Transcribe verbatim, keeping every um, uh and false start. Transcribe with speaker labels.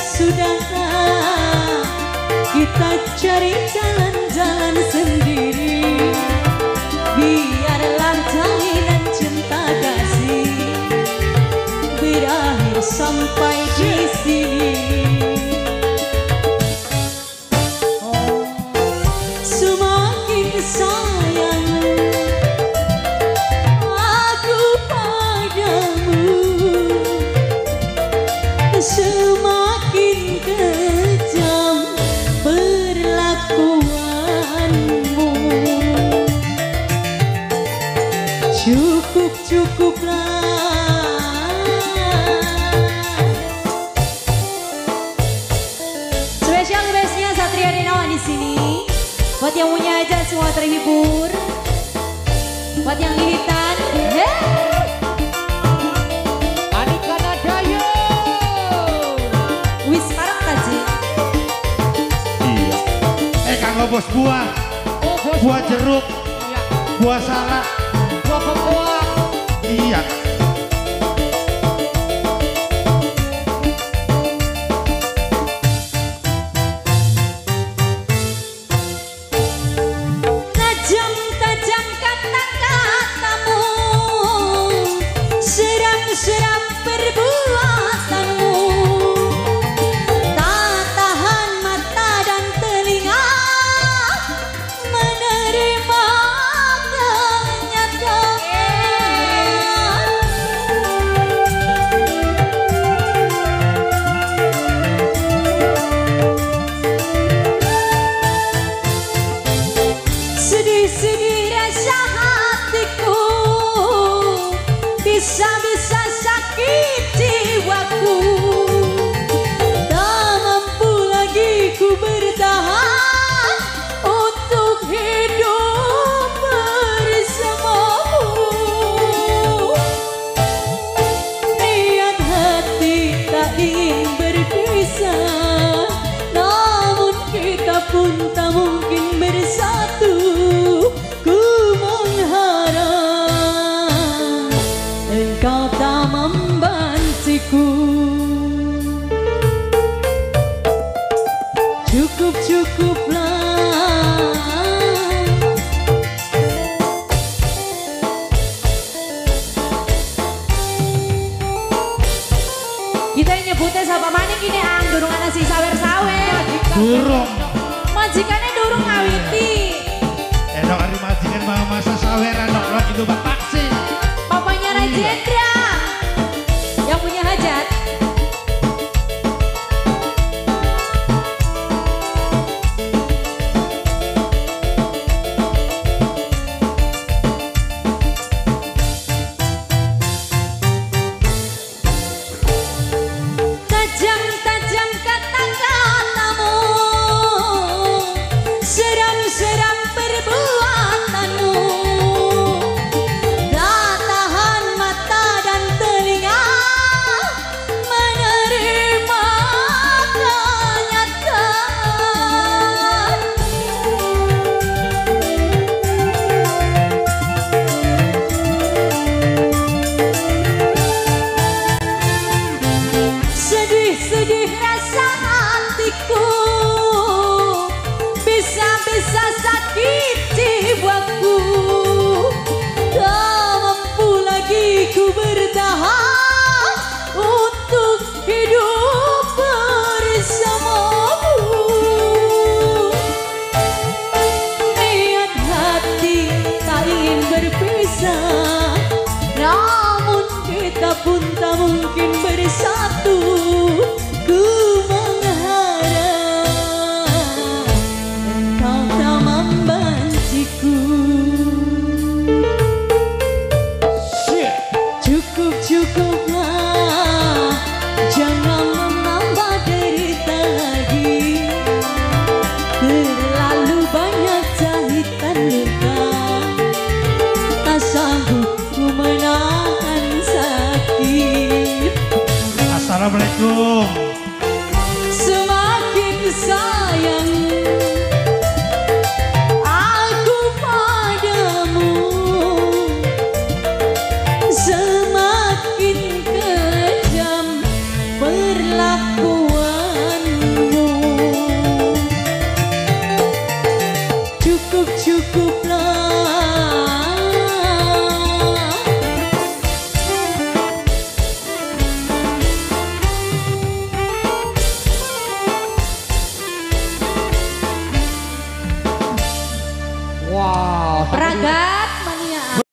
Speaker 1: sudahlah kita cari jalan-jalan sendiri. Biarlah jalinan cinta kasih berakhir sampai di sini. Semakin sayang aku padamu, semakin kejam perlakuanmu. Cukup, cukuplah. Spesial bestnya Satria Renawan di sini. Buat yang punya aja semua terhibur. Buat yang lilitan, hey!
Speaker 2: Anika Nadayo.
Speaker 1: Wis parang kaji.
Speaker 3: Iya. Eh kanggo bos buah,
Speaker 2: Oh, bos.
Speaker 3: buah jeruk,
Speaker 2: Iya.
Speaker 3: buah salak.
Speaker 2: Buah buah.
Speaker 3: Iya.
Speaker 1: Tajam-tajam kata-katamu, seram-seram perbuatanmu. Tak tahan mata dan telinga menerima kenyataan. Sedih-sedih rasa hatiku, bisa-bisa sakit jiwaku. Tak mampu lagi ku bertahan untuk hidup bersamamu. Niat hati tak ingin berpisah, namun kita pun tak mungkin bersatu. Ku mengharap engkau tak membenciku. Cukup, cukuplah. Kita nyebutnya siapa maning ini ang durung ana sing sawer-sawer.
Speaker 3: Burung.
Speaker 1: Majikannya durung ngawiti.
Speaker 3: Enak hari majikan mau masa saweran nok nok itu bapak sih.
Speaker 1: Papanya Rajendra yang punya hajat. Tajam-tajam kata-katamu, seram-seram perbuatanmu. Tak tahan mata dan telinga menerima kenyataan. Sedih-sedih rasa hatiku, bisa-bisa sakit jiwaku. Tak mampu lagi ku bertahan untuk hidup bersamamu. Niat hati tak ingin berpisah, namun kita pun tak mungkin bersatu. Ku mengharap engkau tak membenciku. Cukup, cukuplah. Jangan menambah derita lagi. Terlalu banyak jahitan luka, tak sanggup ku menahan sakit.
Speaker 3: Assalamualaikum.
Speaker 1: Semakin sayang aku padamu, semakin kejam perlakuan.
Speaker 2: Wow.
Speaker 1: Raga